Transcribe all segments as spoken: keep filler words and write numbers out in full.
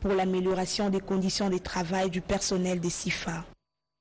pour l'amélioration des conditions de travail du personnel des S I F A.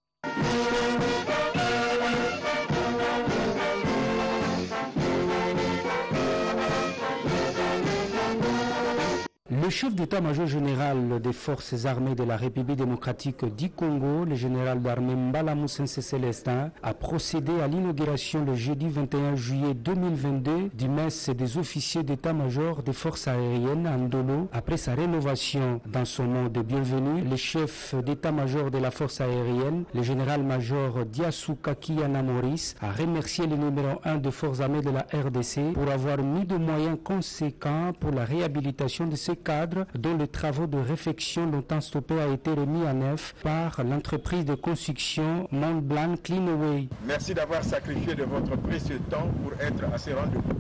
Le chef d'état-major général des forces armées de la République démocratique du Congo, le général d'armée Mbala Moussense Célestin, a procédé à l'inauguration le jeudi vingt et un juillet deux mille vingt-deux du mess des officiers d'état-major des forces aériennes à Ndolo. Après sa rénovation dans son nom de bienvenue, le chef d'état-major de la force aérienne, le général-major Diasuka Kiyana Maurice, a remercié le numéro un des forces armées de la R D C pour avoir mis des moyens conséquents pour la réhabilitation de ces cadres dont les travaux de réfection longtemps stoppés a été remis à neuf par l'entreprise de construction Mont Blanc Cleanaway. Merci d'avoir sacrifié de votre précieux temps pour être à ces rendez-vous.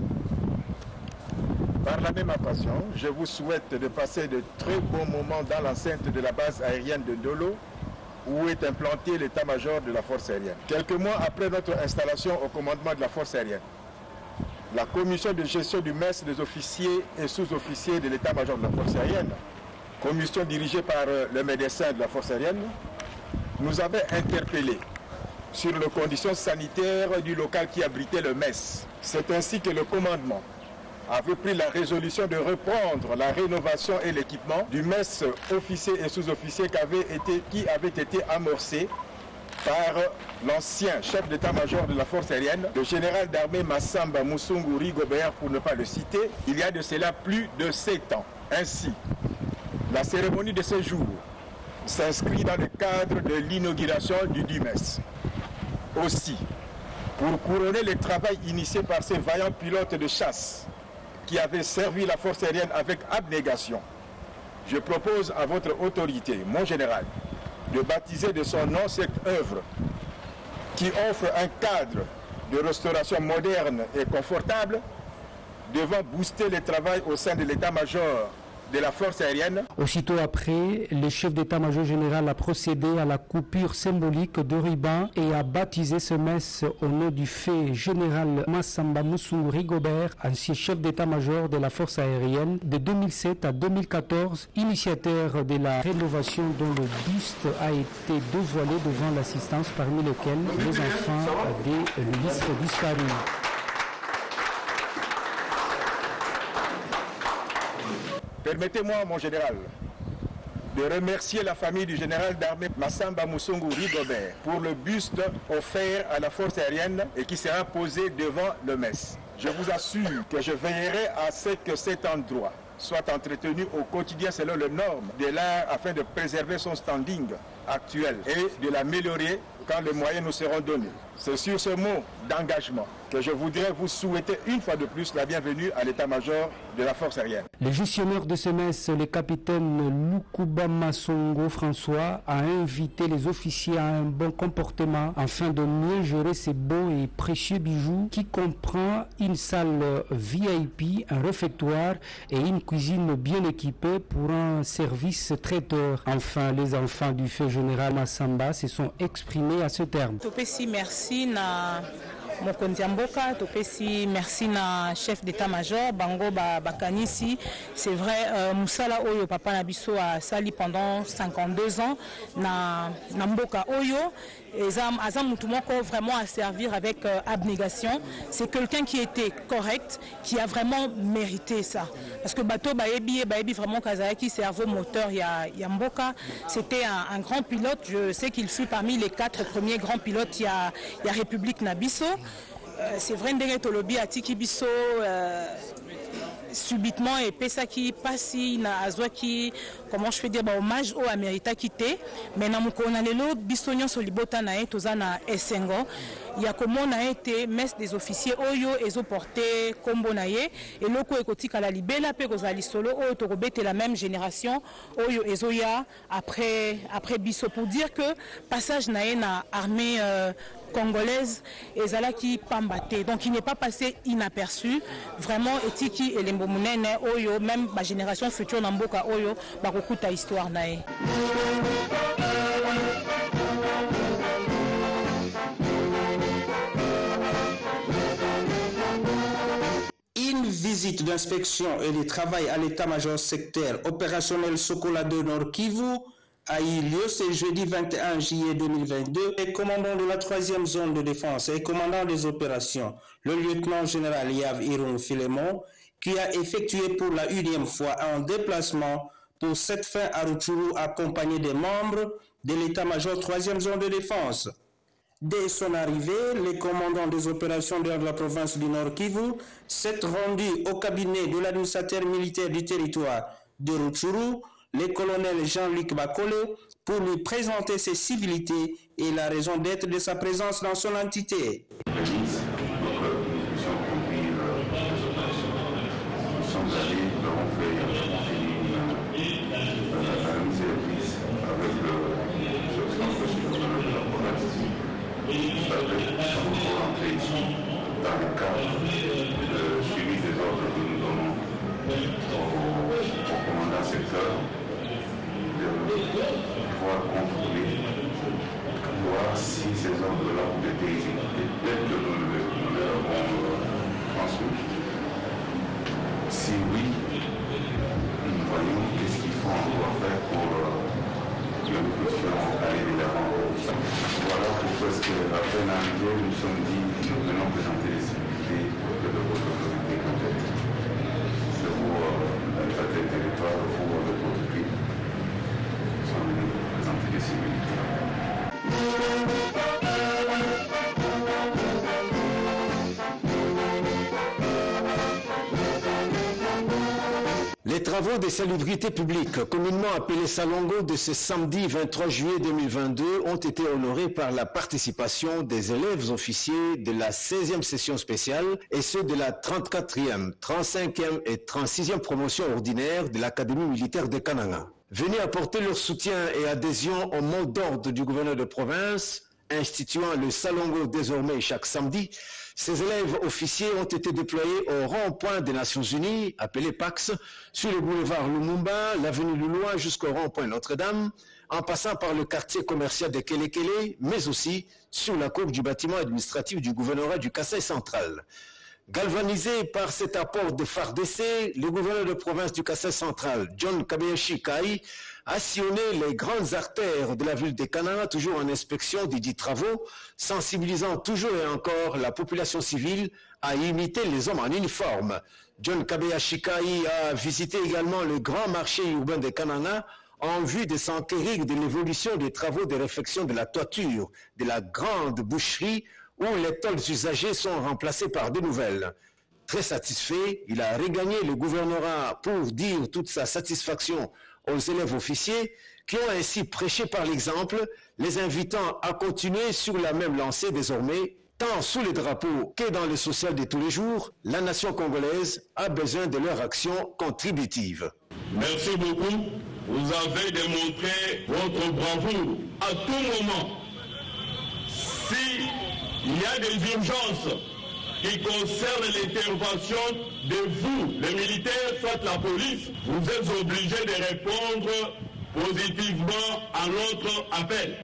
Par la même occasion, je vous souhaite de passer de très bons moments dans l'enceinte de la base aérienne de Ndolo, où est implanté l'état-major de la force aérienne. Quelques mois après notre installation au commandement de la force aérienne, la commission de gestion du mess des officiers et sous-officiers de l'état-major de la force aérienne, commission dirigée par le médecin de la force aérienne, nous avait interpellés sur les conditions sanitaires du local qui abritait le mess. C'est ainsi que le commandement avait pris la résolution de reprendre la rénovation et l'équipement du mess officiers et sous-officiers qui avait été, qui avait été amorcé par l'ancien chef d'état-major de la force aérienne, le général d'armée Massamba Musungu Rigobert, pour ne pas le citer, il y a de cela plus de sept ans. Ainsi, la cérémonie de ce jour s'inscrit dans le cadre de l'inauguration du D U M E S. Aussi, pour couronner le travail initié par ces vaillants pilotes de chasse qui avaient servi la force aérienne avec abnégation, je propose à votre autorité, mon général, de baptiser de son nom cette œuvre qui offre un cadre de restauration moderne et confortable devant booster le travail au sein de l'état-major de la force aérienne. Aussitôt après, le chef d'état-major général a procédé à la coupure symbolique de ruban et a baptisé ce mess au nom du fait général Massamba Musungu Rigobert, ancien chef d'état-major de la force aérienne de deux mille sept à deux mille quatorze, initiateur de la rénovation dont le buste a été dévoilé devant l'assistance, parmi lesquels les enfants des ministres disparus. Permettez-moi, mon général, de remercier la famille du général d'armée Massamba Musungu Rigobert pour le buste offert à la force aérienne et qui sera posé devant le mess. Je vous assure que je veillerai à ce que cet endroit soit entretenu au quotidien selon les normes de l'art afin de préserver son standing actuel et de l'améliorer quand les moyens nous seront donnés. C'est sur ce mot d'engagement que je voudrais vous souhaiter une fois de plus la bienvenue à l'état-major de la force aérienne. Le gestionnaire de ce mess, le capitaine Lukuba Masongo François, a invité les officiers à un bon comportement afin de mieux gérer ces beaux et précieux bijoux qui comprend une salle V I P, un réfectoire et une cuisine bien équipée pour un service traiteur. Enfin, les enfants du feu général Massamba se sont exprimés à ce terme. Topesi merci na mokonzi mboka, topesi merci na chef d'état-major bango ba bakanisi. C'est vrai euh, musala oyo papa na biso a sali pendant cinquante-deux ans na na mboka oyo ezam azam mutu moko vraiment à servir avec euh, abnégation. C'est quelqu'un qui était correct, qui a vraiment mérité ça. Parce que bateau baebi baebi vraiment kazaki cerveau moteur ya ya mboka, c'était un, un grand pilote. Je sais qu'il fut parmi les quatre premiers grands pilotes ya ya République na biso. Euh, c'est vrai ndenge tolobi atiki biso euh, subitement et pesa qui passi na azwaki, comment je fais dire, bah, hommage au Amérita quitté mais na mukona lelo biso nyonso libota na etoza na esengo ya comment na été messe des officiers oyo ezo porter kombo na ye et loko ekotika la libela pe kozali solo oyo tokobete la même génération oyo ezo ya après après biso, pour dire que passage na ye na armée euh, congolaise ezalaki pambate, donc il n'est pas passé inaperçu vraiment. Etiki et munene oyo même ba génération future na mboka oyo bakokuta histoire na ye. Une vision visite d'inspection et de travail à l'état-major secteur opérationnel Sokola deux Nord Kivu a eu lieu ce jeudi vingt et un juillet deux mille vingt-deux. Le commandant de la troisième zone de défense et commandant des opérations, le lieutenant général Yav Iroun Filemon, qui a effectué pour la unième fois un déplacement pour cette fin à Rutshuru accompagné des membres de l'état-major troisième zone de défense. Dès son arrivée, le commandant des opérations de la province du Nord Kivu s'est rendu au cabinet de l'administrateur militaire du territoire de Rutshuru, le colonel Jean-Luc Bakole, pour lui présenter ses civilités et la raison d'être de sa présence dans son entité. Dans le cadre du suivi des ordres que nous donnons au, au commandant secteur, de pouvoir contrôler, voir si ces ordres-là ont été exécutés tels que nous, nous les avons transmis. Si oui, nous voyons qu'est-ce qu'il faut encore faire pour que nous puissions aller de l'avant. Voilà pourquoi est-ce qu'à peine arrivé, nous sommes dit, nous venons présenter les civilités de votre autorité complète. C'est pour l'administrateur territoire, pour votre autorité. Nous sommes venus présenter les civilités. Les travaux de salubrité publique, communément appelés Salongo, de ce samedi vingt-trois juillet deux mille vingt-deux ont été honorés par la participation des élèves officiers de la seizième session spéciale et ceux de la trente-quatrième, trente-cinquième et trente-sixième promotion ordinaire de l'Académie militaire de Kananga. Venus apporter leur soutien et adhésion au mot d'ordre du gouverneur de province, instituant le Salongo désormais chaque samedi, ces élèves officiers ont été déployés au rond-point des Nations Unies, appelé PAX, sur le boulevard Lumumba, l'avenue Loulois jusqu'au rond-point Notre-Dame, en passant par le quartier commercial de Kelekele, mais aussi sur la cour du bâtiment administratif du gouvernorat du Kasaï central. Galvanisé par cet apport de F A R D C, le gouverneur de province du Kasaï central, John Kabeyashi Kai, a sillonné les grandes artères de la ville de Kananga, toujours en inspection des dits travaux, sensibilisant toujours et encore la population civile à imiter les hommes en uniforme. John Kabeyashi Kai a visité également le grand marché urbain de Kananga en vue de s'enquérir de l'évolution des travaux de réfection de la toiture de la grande boucherie où les tôles usagées sont remplacées par de nouvelles. Très satisfait, il a regagné le gouvernorat pour dire toute sa satisfaction aux élèves officiers qui ont ainsi prêché par l'exemple, les invitant à continuer sur la même lancée désormais, tant sous les drapeaux que dans le social de tous les jours, la nation congolaise a besoin de leur action contributive. Merci beaucoup. Vous avez démontré votre bravoure à tout moment. Si il y a des urgences qui concernent l'intervention de vous, les militaires, soit la police, vous êtes obligés de répondre positivement à notre appel.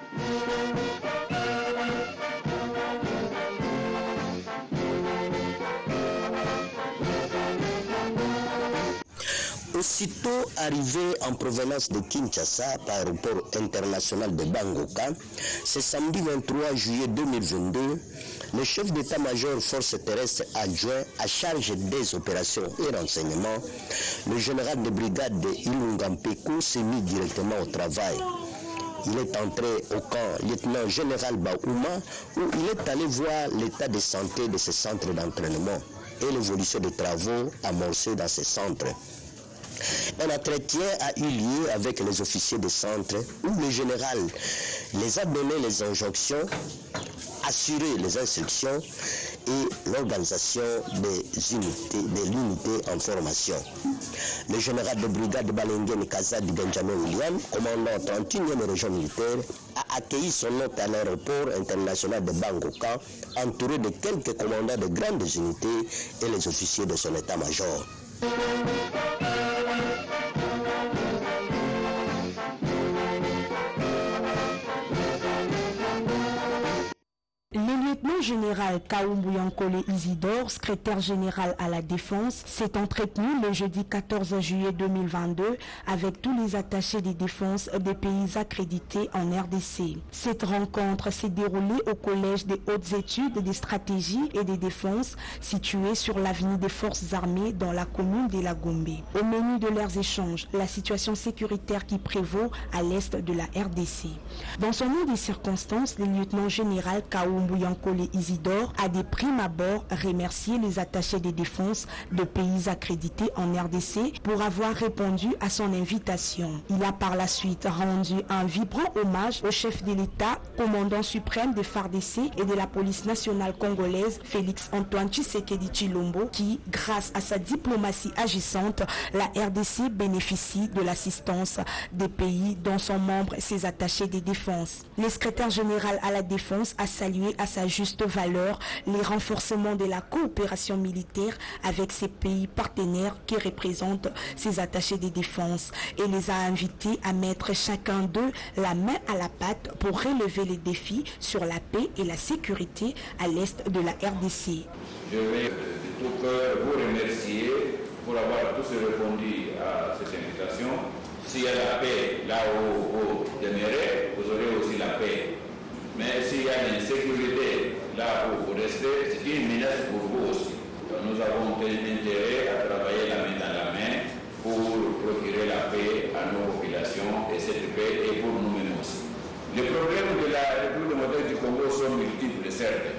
Aussitôt arrivé en provenance de Kinshasa par l'aéroport international de Bangoka, ce samedi vingt-trois juillet deux mille vingt-deux, le chef d'état-major force terrestre adjoint à charge des opérations et renseignements, le général de brigade de Ilungampeku s'est mis directement au travail. Il est entré au camp lieutenant général Baouma où il est allé voir l'état de santé de ce centre d'entraînement et l'évolution des travaux amorcés dans ce centre. Un entretien a eu lieu avec les officiers du centre où le général les a donné les injonctions, assuré les instructions et l'organisation des unités, de l'unité en formation. Le général de brigade Balengen Kazadi Benjamin William, commandant trente et unième région militaire, a accueilli son hôte à l'aéroport international de Bangoka, entouré de quelques commandants de grandes unités et les officiers de son état-major. Le lieutenant général Kaoumbu Yankole Isidore, secrétaire général à la Défense, s'est entretenu le jeudi quatorze juillet deux mille vingt-deux avec tous les attachés des défenses des pays accrédités en R D C. Cette rencontre s'est déroulée au Collège des hautes études des stratégies et des défenses situé sur l'avenue des Forces armées dans la commune de la Gombe. Au menu de leurs échanges, la situation sécuritaire qui prévaut à l'est de la R D C. Dans son nom des circonstances, le lieutenant général Kaoumbu Yankole Isidore a des primes abord remercié les attachés des défenses de pays accrédités en R D C pour avoir répondu à son invitation. Il a par la suite rendu un vibrant hommage au chef de l'État, commandant suprême des F A R D C et de la police nationale congolaise, Félix Antoine Tshisekedi Tshilombo, qui, grâce à sa diplomatie agissante, la R D C bénéficie de l'assistance des pays dont sont membres ses attachés des défenses. Le secrétaire général à la Défense a salué à sa juste valeur les renforcements de la coopération militaire avec ces pays partenaires qui représentent ses attachés des défenses et les a invités à mettre chacun d'eux la main à la pâte pour relever les défis sur la paix et la sécurité à l'est de la R D C. Je vais de tout cœur vous remercier pour avoir tous répondu à cette invitation. S'il y a la paix là où vous demeurez, vous aurez aussi la paix. Mais s'il y a l'insécurité là où vous restez, c'est une menace pour vous aussi. Donc nous avons intérêt à travailler la main dans la main pour procurer la paix à nos populations, et cette paix est pour nous-mêmes aussi. Les problèmes de la République démocratique du Congo sont multiples, certes.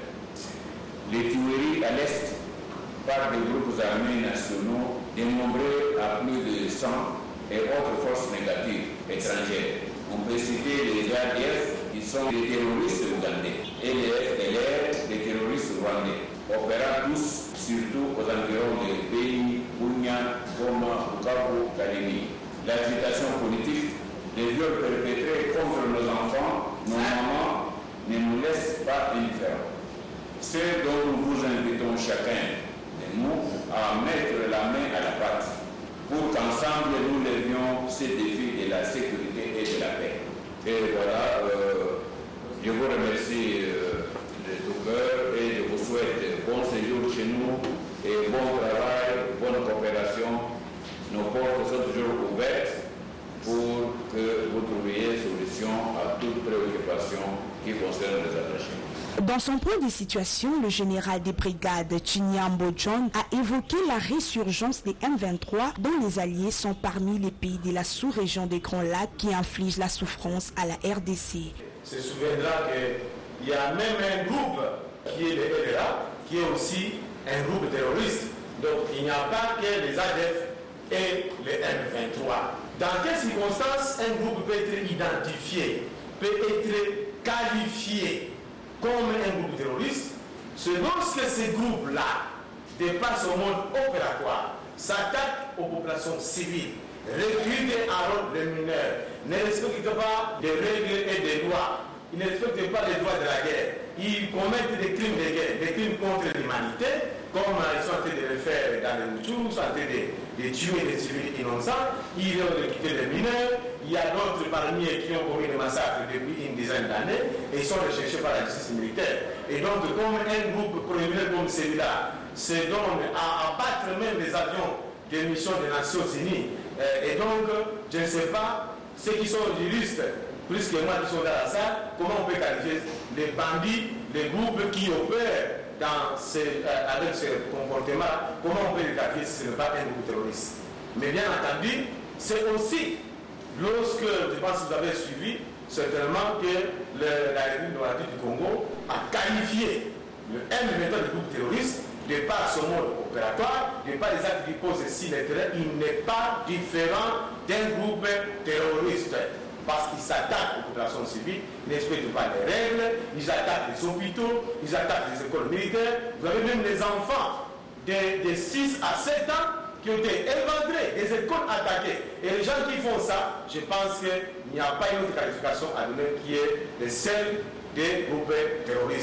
Les tueries à l'Est par des groupes armés nationaux dénombrés à plus de cent et autres forces négatives étrangères. On peut citer les A D F qui sont des terroristes ougandais et les F L R, des terroristes rwandais, opérant tous surtout aux environs des pays Bunia, Goma, Bukavu, Kalini. L'agitation politique, les viols perpétrés contre nos enfants, nos mamans, ne nous laissent pas indifférents. C'est dont nous vous invitons chacun de nous à mettre la main à la pâte pour qu'ensemble nous levions ces défis de la sécurité et de la paix. Et voilà, euh, je vous remercie euh, de tout cœur et je vous souhaite bon séjour chez nous et bon travail, bonne coopération. Nos portes sont toujours ouvertes pour que vous trouviez solution à toute préoccupation qui concerne les attachés. Dans son point de situation, le général des brigades Chinyambo John a évoqué la résurgence des M vingt-trois dont les alliés sont parmi les pays de la sous-région des Grands Lacs qui infligent la souffrance à la R D C. Se souviendra qu'il y a même un groupe qui est le L R A, qui est aussi un groupe terroriste. Donc il n'y a pas que les A D F et les M vingt-trois. Dans quelles circonstances un groupe peut être identifié, peut être qualifié comme un groupe terroriste? C'est lorsque ces groupes-là dépassent au monde opératoire, s'attaquent aux populations civiles, recrutent en ordre les mineurs, ne respectent pas des règles et des lois, ils ne respectent pas les droits de la guerre, ils commettent des crimes de guerre, des crimes contre l'humanité, comme ils sont en train de le faire dans les Moutours, ils sont en train de, de tuer des civils innocents, ils ont recruté des mineurs, il y a d'autres parmi eux qui ont commis des massacres depuis une dizaine d'années et sont recherchés par la justice militaire. Et donc, comme un groupe criminel comme celui-là se donne à abattre même les avions des missions des Nations Unies, euh, et donc, je ne sais pas, ceux qui sont juristes, plus que moi qui sont dans la salle, comment on peut qualifier les bandits, les groupes qui opèrent dans ces, euh, avec ce comportement, comment on peut les qualifier si ce n'est pas un groupe terroriste? Mais bien entendu, c'est aussi, lorsque, je pense que vous avez suivi, certainement que le, la République démocratique du Congo a qualifié le M vingt-trois du groupe terroriste, de par son mode opératoire, de par les actes qui posent ici les terrains, il n'est pas différent d'un groupe terroriste. Parce qu'ils s'attaquent aux populations civiles, ils ne respectent pas les règles, ils attaquent les hôpitaux, ils attaquent les écoles militaires. Vous avez même des enfants de, de six à sept ans qui ont été éventrés, des écoles attaquées. Et les gens qui font ça, je pense qu'il n'y a pas une autre qualification à donner qui est celle des groupes terroristes.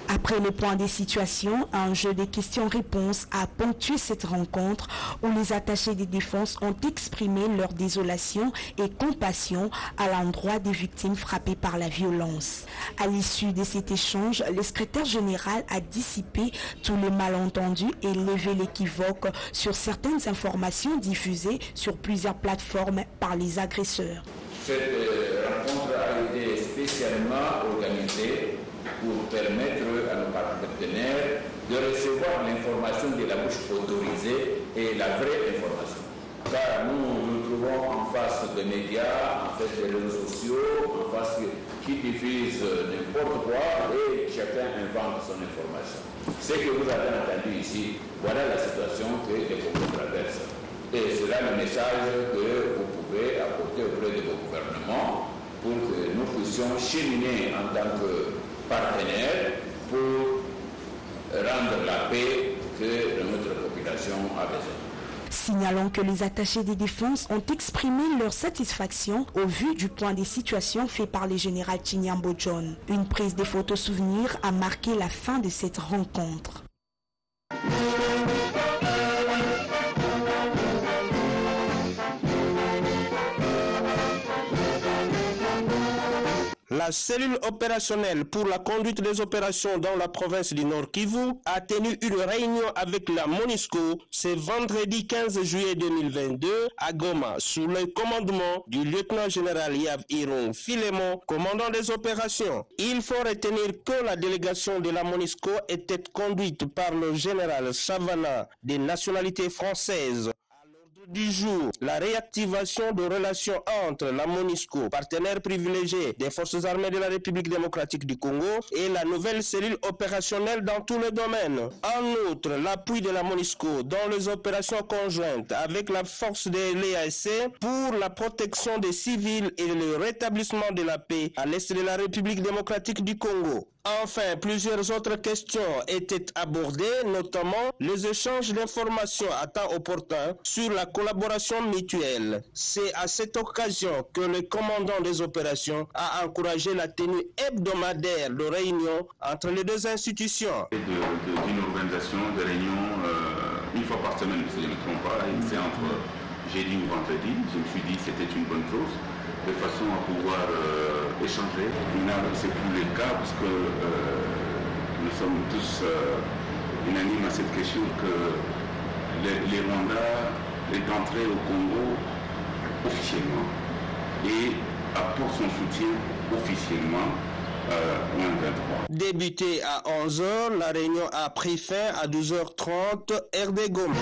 Après le point des situations, un jeu de questions-réponses a ponctué cette rencontre où les attachés des défenses ont exprimé leur désolation et compassion à l'endroit des victimes frappées par la violence. À l'issue de cet échange, le secrétaire général a dissipé tous les malentendus et levé l'équivoque sur certaines informations diffusées sur plusieurs plateformes par les agresseurs. Cette rencontre a été spécialement organisée pour permettre à nos partenaires de recevoir l'information de la bouche autorisée et la vraie information. Car nous nous trouvons en face des médias, en face des réseaux sociaux, en face qui diffusent n'importe quoi et chacun invente son information. Ce que vous avez entendu ici, voilà la situation que les peuples traversent. Et c'est là le message que vous pouvez apporter auprès de vos gouvernements pour que nous puissions cheminer en tant que partenaires pour rendre la paix que notre population a besoin. Signalons que les attachés des défenses ont exprimé leur satisfaction au vu du point des situations fait par le général Chinyambo John. Une prise de photos souvenirs a marqué la fin de cette rencontre. La cellule opérationnelle pour la conduite des opérations dans la province du Nord Kivu a tenu une réunion avec la MONUSCO ce vendredi quinze juillet deux mille vingt-deux à Goma sous le commandement du lieutenant-général Yav Irung Filemon, commandant des opérations. Il faut retenir que la délégation de la MONUSCO était conduite par le général Savannah, de nationalité française. Du jour, la réactivation de relations entre la MONUSCO, partenaire privilégié des forces armées de la République démocratique du Congo, et la nouvelle cellule opérationnelle dans tous les domaines. En outre, l'appui de la MONUSCO dans les opérations conjointes avec la force de l'E A C pour la protection des civils et le rétablissement de la paix à l'est de la République démocratique du Congo. Enfin, plusieurs autres questions étaient abordées, notamment les échanges d'informations à temps opportun sur la collaboration mutuelle. C'est à cette occasion que le commandant des opérations a encouragé la tenue hebdomadaire de réunions entre les deux institutions. De, de, d'une organisation de réunions euh, une fois par semaine, si je ne me trompe pas, c'est entre jeudi ou vendredi. Je me suis dit que c'était une bonne chose, de façon à pouvoir euh, échanger. Maintenant, c'est plus le cas parce que euh, nous sommes tous euh, unanimes à cette question que les, les Rwandais est entré au Congo officiellement et apporte son soutien officiellement euh, au M vingt-trois. Débuté à onze heures, la réunion a pris fin à douze heures trente, heure de Goma.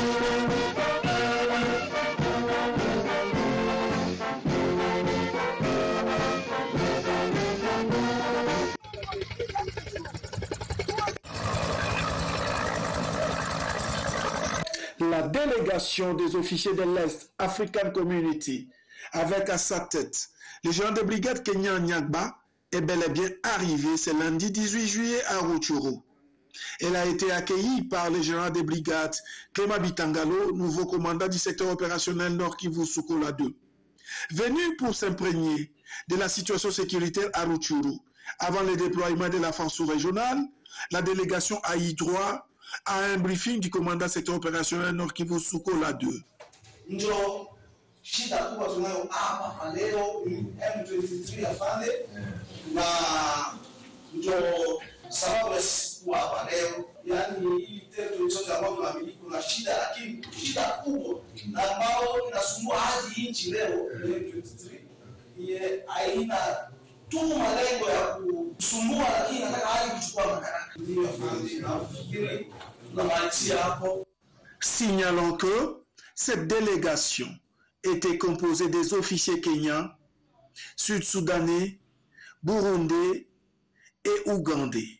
La délégation des officiers de l'Est, African Community, avec à sa tête le général de brigade Kenya Nyagba, est bel et bien arrivé ce lundi dix-huit juillet à Rutshuru. Elle a été accueillie par le général de brigade Clément Bitangalo, nouveau commandant du secteur opérationnel Nord Kivu Sukola deux. Venu pour s'imprégner de la situation sécuritaire à Rutshuru, avant le déploiement de la force régionale, la délégation a eu droit à un briefing du commandant secteur opérationnel Nord Kivu Sukola deux. Ndio shida kubwa tunayo hapa leo ni M vingt-trois afande na ndio sababu ya siku hapa leo, yani hii territory zote ambazo tunamiliki kuna shida, lakini shida kubwa na ambao inasumbua hadi nchi leo M vingt-trois ye aina tu malengo ya kusumbua, lakini nataka hadi kuchukua madaraka. Ndio afande nafikiri tunamalizia hapo. Signalons que cette délégation était composée des officiers kenyans, sud-soudanais, burundais et ougandais.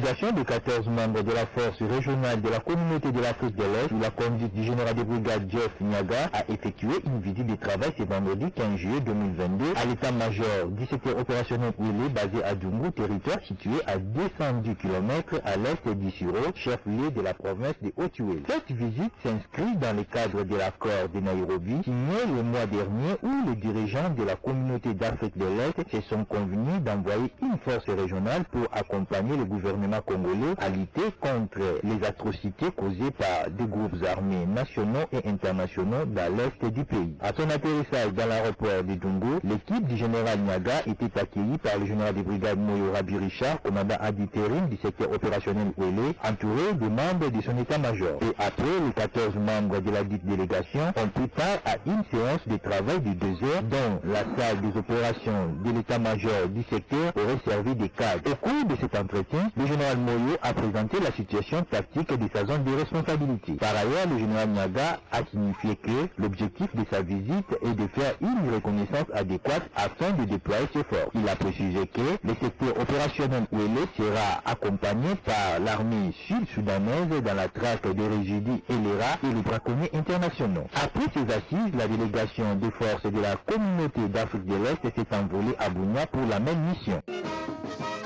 délégation de quatorze membres de la force régionale de la communauté de l'Afrique de l'Est, sous la conduite du général de brigade Jeff Nyaga, a effectué une visite de travail ce vendredi quinze juillet deux mille vingt-deux à l'état-major du secteur opérationnel Ouélé basé à Dungu, territoire situé à deux cent dix kilomètres à l'est d'Issiro, chef-lieu de la province de Haut-Uélé. Cette visite s'inscrit dans le cadre de l'accord de Nairobi signé le mois dernier où les dirigeants de la communauté d'Afrique de l'Est se sont convenus d'envoyer une force régionale pour accompagner le gouvernement congolais à lutter contre les atrocités causées par des groupes armés nationaux et internationaux dans l'est du pays. À son atterrissage dans l'aéroport de Dungu, l'équipe du général Nyaga était accueillie par le général de brigade Moyo Rabi Richard, commandant d'intérim du secteur opérationnel Ouélé, entouré de membres de son état-major. Et après, les quatorze membres de la dite délégation ont pris part à une séance de travail de deux heures dont la salle des opérations de l'état-major du secteur aurait servi de cadre. Au cours de cet entretien, le général Moyo a présenté la situation tactique de sa zone de responsabilité. Par ailleurs, le général Nyaga a signifié que l'objectif de sa visite est de faire une reconnaissance adéquate afin de déployer ses forces. Il a précisé que le secteur opérationnel Ouélé sera accompagné par l'armée sud-soudanaise dans la traque des résidus et les rats et les braconniers internationaux. Après ces assises, la délégation des forces de la communauté d'Afrique de l'Est s'est envolée à Bunia pour la même mission.